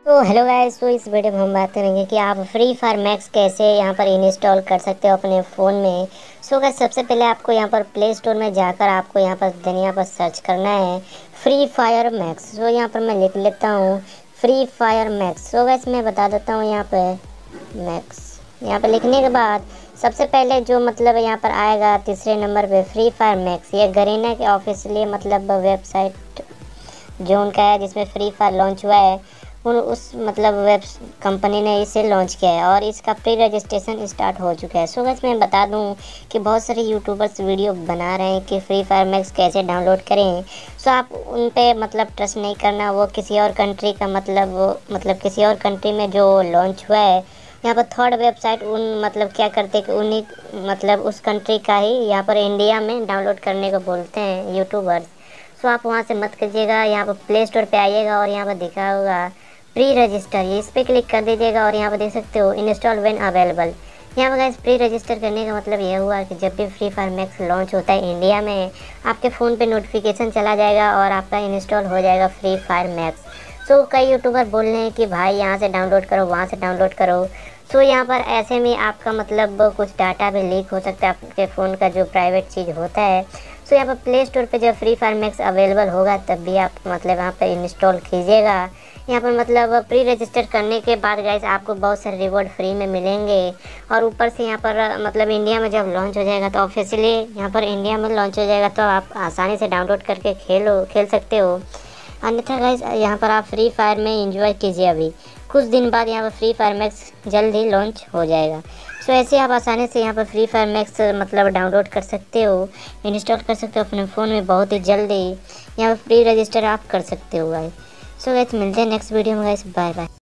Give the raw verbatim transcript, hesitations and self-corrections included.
तो hello guys, तो इस वीडियो में हम बात करेंगे कि आप फ्री फायर मैक्स कैसे यहाँ पर इंस्टॉल कर सकते हो अपने फ़ोन में। सो गाइस, सबसे पहले आपको यहाँ पर प्ले स्टोर में जाकर आपको यहाँ पर दुनिया पर सर्च करना है फ्री फायर मैक्स। सो यहाँ पर मैं लिख लेता हूँ free fire max. So guys, मैं बता देता हूँ यहाँ पर मैक्स। यहाँ पर लिखने के बाद सबसे पहले जो मतलब यहाँ पर आएगा तीसरे नंबर पे फ्री फायर मैक्स, ये गरीना के ऑफिशियली मतलब वेबसाइट जो उनका है जिसमें फ्री फायर लॉन्च हुआ है, उन उस मतलब वेब कंपनी ने इसे लॉन्च किया है और इसका प्री रजिस्ट्रेशन स्टार्ट हो चुका है। सो गाइस, मैं बता दूं कि बहुत सारे यूट्यूबर्स वीडियो बना रहे हैं कि फ्री फायर मैक्स कैसे डाउनलोड करें। सो आप उन पे मतलब ट्रस्ट नहीं करना, वो किसी और कंट्री का मतलब वो मतलब किसी और कंट्री में जो लॉन्च हुआ है। यहाँ पर थर्ड वेबसाइट उन मतलब क्या करते हैं कि उन्हीं मतलब उस कंट्री का ही यहाँ पर इंडिया में डाउनलोड करने को बोलते हैं यूट्यूबर्स। सो आप वहाँ से मत कीजिएगा, यहाँ पर प्ले स्टोर पे आइएगा और यहाँ पर दिखा होगा प्री रजिस्टर, ये इस पर क्लिक कर दीजिएगा और यहाँ पर देख सकते हो इंस्टॉल व्हेन अवेलेबल। यहाँ पर गाइस प्री रजिस्टर करने का मतलब ये हुआ कि जब भी फ्री फायर मैक्स लॉन्च होता है इंडिया में, आपके फ़ोन पे नोटिफिकेशन चला जाएगा और आपका इंस्टॉल हो जाएगा फ्री फायर मैक्स। सो कई यूट्यूबर बोल रहे हैं कि भाई यहाँ से डाउनलोड करो, वहाँ से डाउनलोड करो। सो यहाँ पर ऐसे में आपका मतलब कुछ डाटा भी लीक हो सकता है, आपके फ़ोन का जो प्राइवेट चीज़ होता है। सो यहाँ पर प्ले स्टोर पे जब फ्री फायर मैक्स अवेलेबल होगा तब भी आप मतलब यहाँ पर इंस्टॉल कीजिएगा। यहाँ पर मतलब प्री रजिस्टर करने के बाद गाइस आपको बहुत सारे रिवॉर्ड फ्री में मिलेंगे और ऊपर से यहाँ पर मतलब इंडिया में जब लॉन्च हो जाएगा तो ऑफिशियली यहाँ पर इंडिया में लॉन्च हो जाएगा तो आप आसानी से डाउनलोड करके खेलो खेल सकते हो। अन्यथा गाइस यहाँ पर आप फ्री फायर में एंजॉय कीजिए। अभी कुछ दिन बाद यहाँ पर फ्री फायर मैक्स जल्द ही लॉन्च हो जाएगा। सो ऐसे आप आसानी से यहाँ पर फ्री फायर मैक्स मतलब डाउनलोड कर सकते हो, इंस्टॉल कर सकते हो अपने फ़ोन में बहुत ही जल्दी। यहाँ पर प्री रजिस्टर आप कर सकते हो गाइस। सो गाइस, मिलते हैं नेक्स्ट वीडियो में गाइस, बाय बाय।